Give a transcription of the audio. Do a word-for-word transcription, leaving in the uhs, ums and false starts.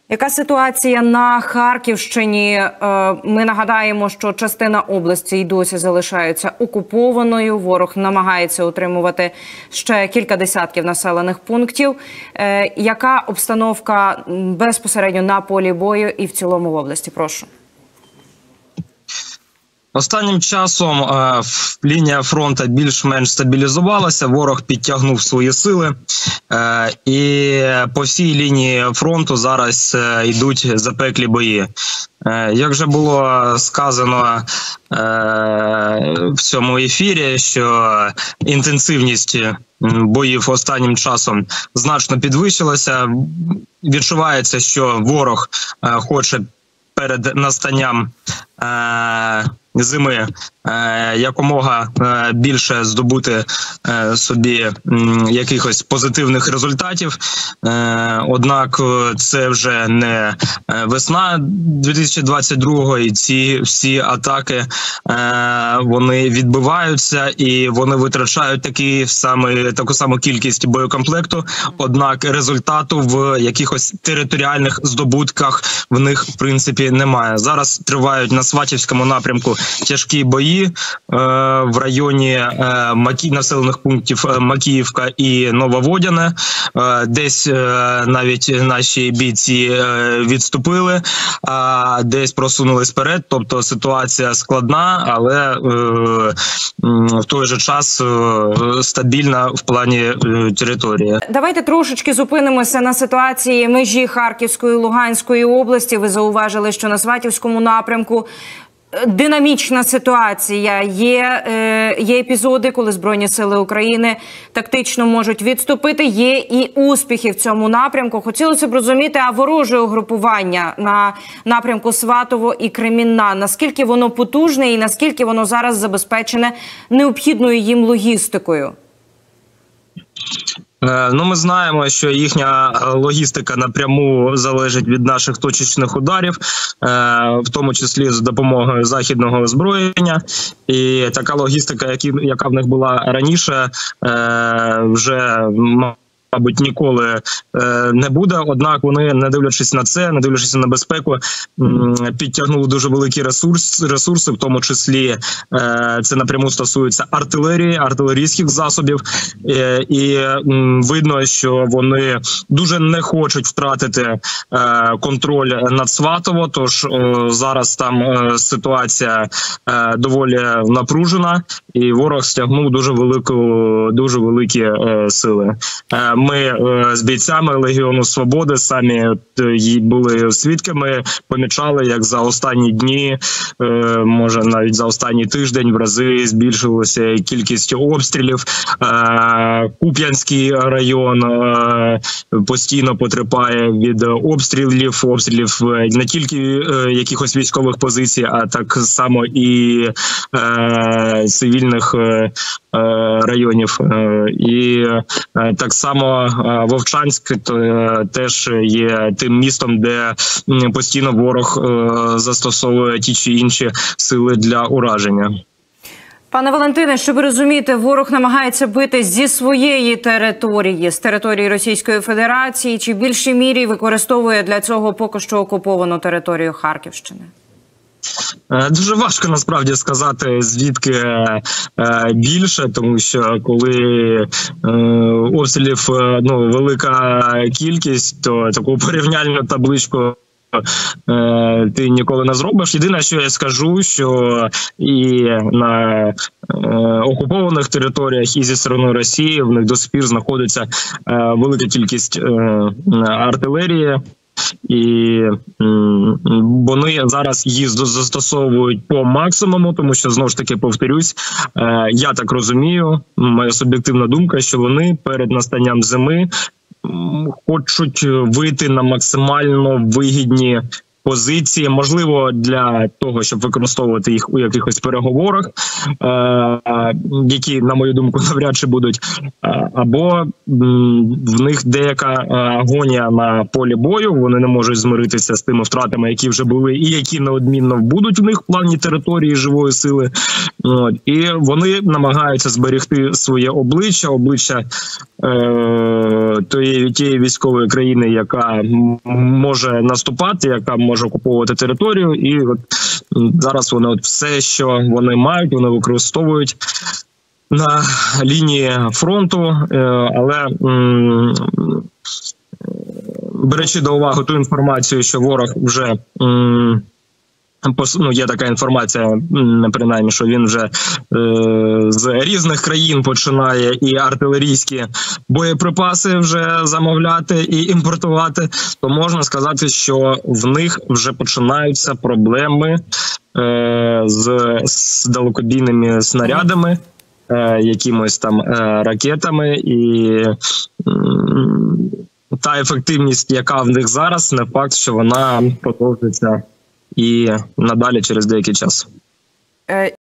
Яка ситуація на Харківщині? Ми нагадаємо, що частина області й досі залишається окупованою. Ворог намагається утримувати ще кілька десятків населених пунктів. Яка обстановка безпосередньо на полі бою і в цілому в області? Прошу. Останнім часом е, лінія фронту більш-менш стабілізувалася, ворог підтягнув свої сили, е, і по всій лінії фронту зараз е, йдуть запеклі бої. Е, як вже було сказано е, в цьому ефірі, що інтенсивність боїв останнім часом значно підвищилася. Відчувається, що ворог е, хоче перед настанням е, зими е, якомога е, більше здобути е, собі м, якихось позитивних результатів. Е, однак це вже не весна дві тисячі двадцять другого, і ці всі атаки е, вони відбиваються і вони витрачають такі саме, таку саму кількість боєкомплекту, однак результату в якихось територіальних здобутках в них в принципі немає. Зараз тривають на Сватівському напрямку тяжкі бої е, в районі е, Макі... населених пунктів Макіївка і Нововодяне. Е, десь е, навіть наші бійці е, відступили, а десь просунулись вперед. Тобто ситуація складна, але е, в той же час е, стабільна в плані е, території. Давайте трошечки зупинимося на ситуації межі Харківської і Луганської області. Ви зауважили, що на Сватівському напрямку динамічна ситуація. Є, е, є епізоди, коли Збройні сили України тактично можуть відступити. Є і успіхи в цьому напрямку. Хотілося б розуміти, а вороже угрупування на напрямку Сватово і Кремінна, наскільки воно потужне і наскільки воно зараз забезпечене необхідною їм логістикою? Ну, ми знаємо, що їхня логістика напряму залежить від наших точечних ударів, в тому числі з допомогою західного озброєння. І така логістика, яка в них була раніше, вже мабуть, ніколи не буде. Однак вони, не дивлячись на це, не дивлячись на безпеку, підтягнули дуже великі ресурс, ресурси, в тому числі це напряму стосується артилерії, артилерійських засобів. І видно, що вони дуже не хочуть втратити контроль над Сватово, тож зараз там ситуація доволі напружена, і ворог стягнув дуже велику, дуже великі сили. Ми з бійцями Легіону Свободи самі були свідками, помічали, як за останні дні, може навіть за останній тиждень в рази збільшилася кількість обстрілів. Куп'янський район постійно потерпає від обстрілів, обстрілів не тільки якихось військових позицій, а так само і цивільних районів. І так само Вовчанськ теж є тим містом, де постійно ворог застосовує ті чи інші сили для ураження. Пане Валентине, щоб розуміти, ворог намагається бити зі своєї території, з території Російської Федерації, чи в більшій мірі використовує для цього поки що окуповану територію Харківщини? Дуже важко насправді сказати, звідки е, більше, тому що коли е, обстрілів ну, велика кількість, то таку порівняльну табличку е, ти ніколи не зробиш. Єдине, що я скажу, що і на е, окупованих територіях, і зі сторони Росії в них до сих пір знаходиться е, велика кількість е, артилерії. І вони зараз її застосовують по максимуму, тому що, знову ж таки, повторюсь, я так розумію, моя суб'єктивна думка, що вони перед настанням зими хочуть вийти на максимально вигідні позиції, можливо, для того, щоб використовувати їх у якихось переговорах, які, на мою думку, навряд чи будуть, або в них деяка агонія на полі бою, вони не можуть змиритися з тими втратами, які вже були і які неодмінно будуть в них в плані території живої сили. От. І вони намагаються зберегти своє обличчя, обличчя е, тієї, тієї військової країни, яка може наступати, яка може окуповувати територію. І от зараз вони от все, що вони мають, вони використовують на лінії фронту, е, але м, беручи до уваги ту інформацію, що ворог вже м, ну, є така інформація, принаймні, що він вже е, з різних країн починає і артилерійські боєприпаси вже замовляти і імпортувати, то можна сказати, що в них вже починаються проблеми е, з, з далекобійними снарядами, е, якимось там е, ракетами, і е, та ефективність, яка в них зараз, не факт, що вона продовжиться і надалі через деякий час.